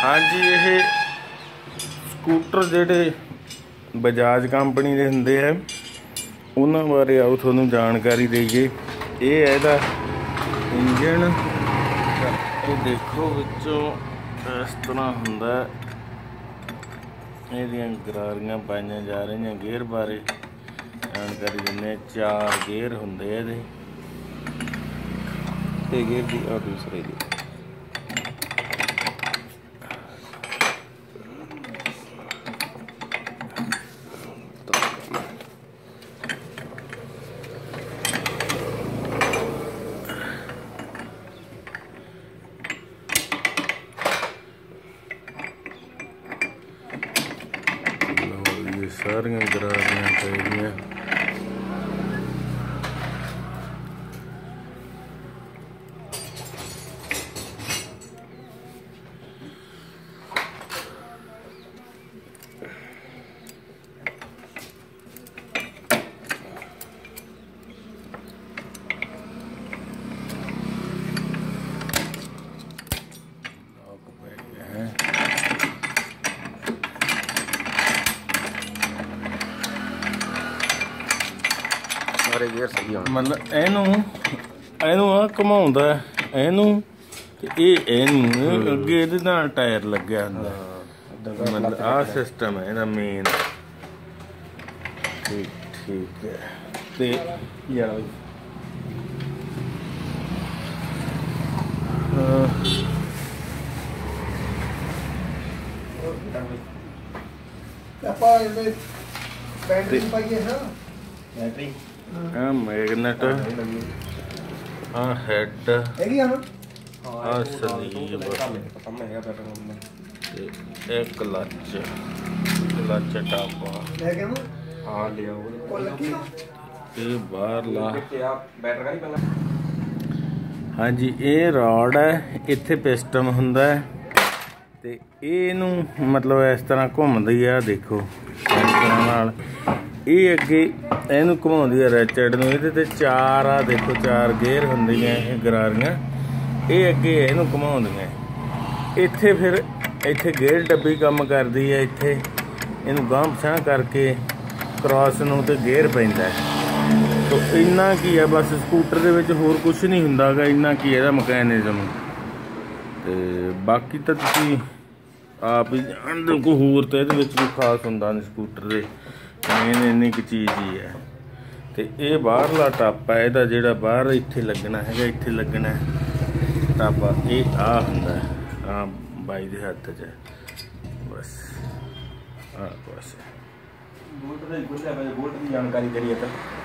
हाँ जी, ये ਸਕੂਟਰ ਜਿਹੜੇ ਬਜਾਜ ਕੰਪਨੀ ਦੇ ਹੁੰਦੇ ਆ ਉਹਨਾਂ ਬਾਰੇ ਆਓ ਤੁਹਾਨੂੰ ਜਾਣਕਾਰੀ ਦੇਈਏ। ਇਹ ਹੈ ਇਹਦਾ ਇੰਜਣ, ਇਹ ਦੇਖੋ ਵਿੱਚੋਂ ਇਸ ਤਰ੍ਹਾਂ ਹੁੰਦਾ। ਇਹਦੀਆਂ ਗਰਾਰੀਆਂ ਪਾਈਆਂ ਜਾ ਰਹੀਆਂ। ਗੇਅਰ ਬਾਰੇ ਜਾਣਕਾਰੀ ਦਿੰਦੇ। 4 ਗੇਅਰ ਹੁੰਦੇ ਆ ਇਹਦੇ। ਤੇ ਗੇਅਰ ਦੀ ਆ ਦੂਸਰੇ ਦੀ सारियां गरारियां चाहिए। मतलब एनू आ घुमाउंदा एनू ते एनू अगे इहदे नाल टायर लग्या हुंदा। मतलब आ सिस्टम है इहदा मेन। ठीक है। ते यार बैटरी मैगनेट हैड सलीब क्लच टापा बाहरला। हाँ जी, ये रॉड है, इत्थे पिस्टन हुंदा है ते इहनूं मतलब इस तरह घुमदी है। देखो इस तरह नाल ये अगे इहनूं घुमाउंदी है रैचेट नूं। इहदे ते 4 आ देखो 4 गेयर हुंदियां ये गरारियां। ये अगे इहनूं घुमाउंदियां। इत्थे फिर इत्थे गेयर डब्बी काम करदी है। इत्थे इहनूं गांह पछां करके क्रॉस नूं ते गेयर पैंदा है। तो इन्ना की है बस स्कूटर दे विच, होर कुछ नहीं हुंदा गा। इन्ना की इहदा मैकेनिज्म ते बाकी तां तुसीं आप ही जाणदे हो। कोई होर तां इहदे विच कोई खास हुंदा नहीं स्कूटर दे। मेन इन्नी क चीज़ ही है। तो ये बाहरला टापा है इहदा, जिहड़ा बाहर इत्थे लगना है, इत्थे लगना है टापा। ये आ हुंदा है, आ बाई दे हत्थ च बस। बस बोल्ट की जानकारी करिए तो